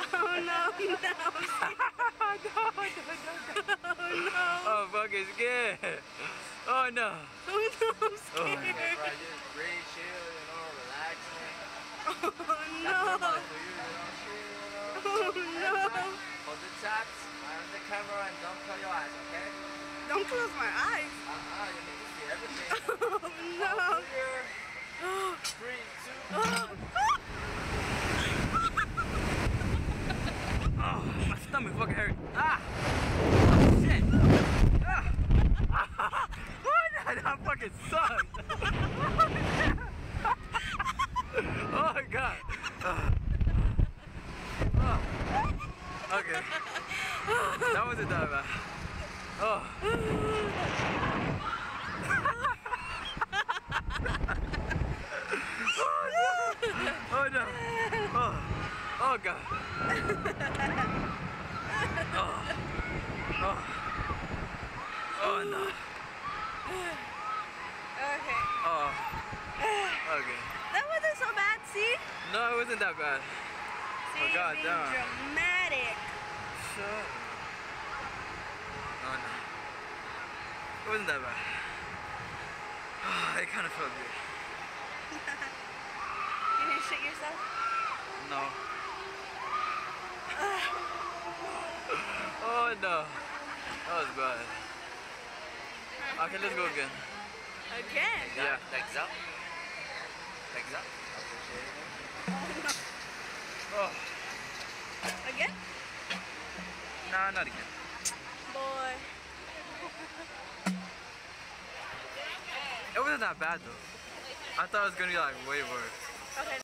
Oh no, no. Oh, fucking scared. Oh no. Oh no, I'm scared. Right, just breathe, chill, relaxing. Oh no. That's for you, chill, Oh no. Hold the taps, eye on the camera, and don't close your eyes, okay? Don't close my eyes. You need to see everything. Oh no. Clear. 3, 2, 1. Oh, my stomach fucking hurt. Ah! Oh, shit! Ah! That fucking sucked! Oh my god! Oh. Okay. That wasn't that bad. Oh. Oh no! Oh, oh god! Oh. Oh. Oh no! Okay. Oh. Okay. That wasn't so bad, see? No, it wasn't that bad. See, Oh god being damn. dramatic. Shut. Oh no. It wasn't that bad. Oh, it kind of felt good. You didn't shit yourself? No. Oh no. That was bad. Okay, let's go again. Again? Yeah. Legs up. Legs up. Oh. Again? Nah, not again. Boy. It wasn't that bad though. I thought it was gonna be like way worse. Okay.